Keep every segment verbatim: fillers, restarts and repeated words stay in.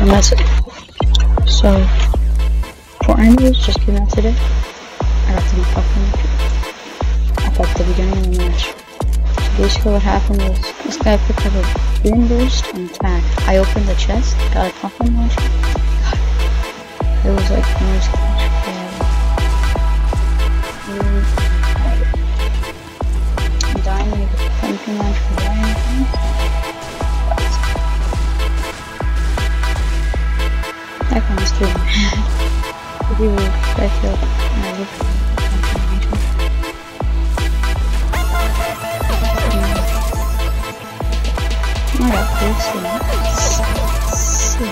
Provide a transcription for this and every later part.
and that's it. So, for anyways, just came out today. I got to be fucking up at the beginning of the match. So basically what happened was, this guy picked up a boom burst and attack. I opened the chest, got a pumpkin launcher. God, it was like the most I'm dying to get the pumpkin launcher for anything. That kind of stupid. If you were, I feel like I live for I got this one. Sick.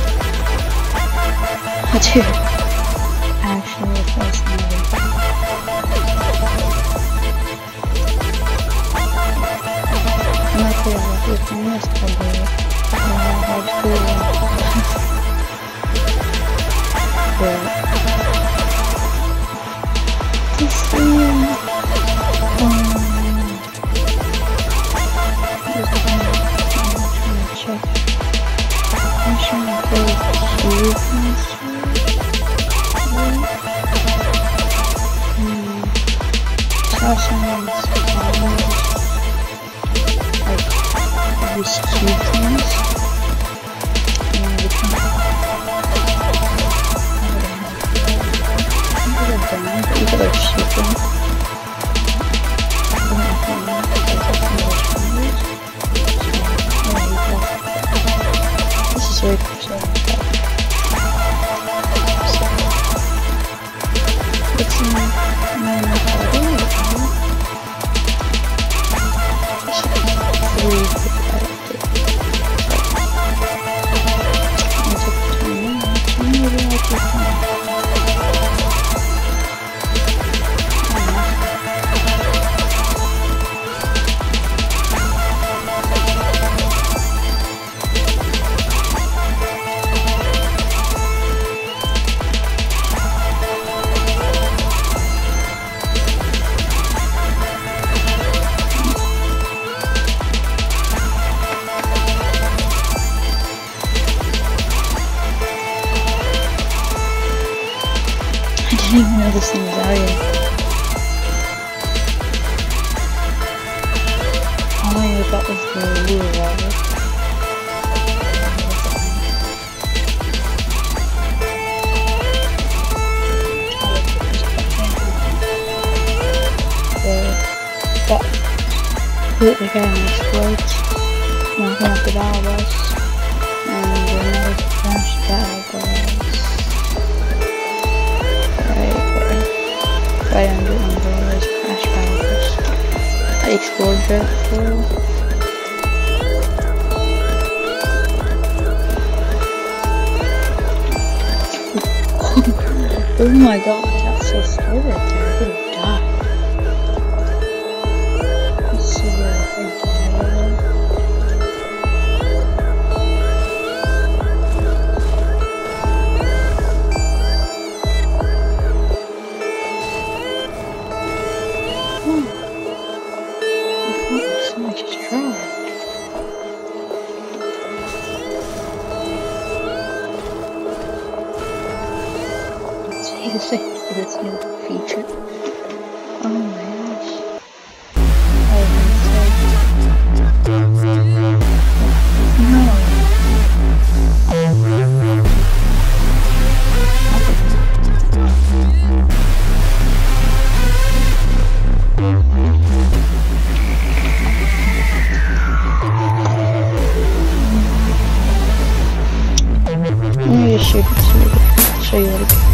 Dude, actually, the first movie. I'm not sure what you're playing this probably. I have to but this thing, um, check. I'm trying to play cuteness. Hmm. Saw someone's comments. Like, these cuteness. And we can. I don't know, but you could like shoot them. This is very cool. So it's in my I didn't even know this thing was out yet. All I knew about was the blue water. But, but the guy explodes, knocking up the battle bus, and another flash battle bus. Right under Umbrella's crash powers. I explored that before. Oh my god, that's so scary right there. I could have died. Let's see where I died. For this new feature. Oh my gosh. Oh, no. Let me just shoot it so I can show you what it is.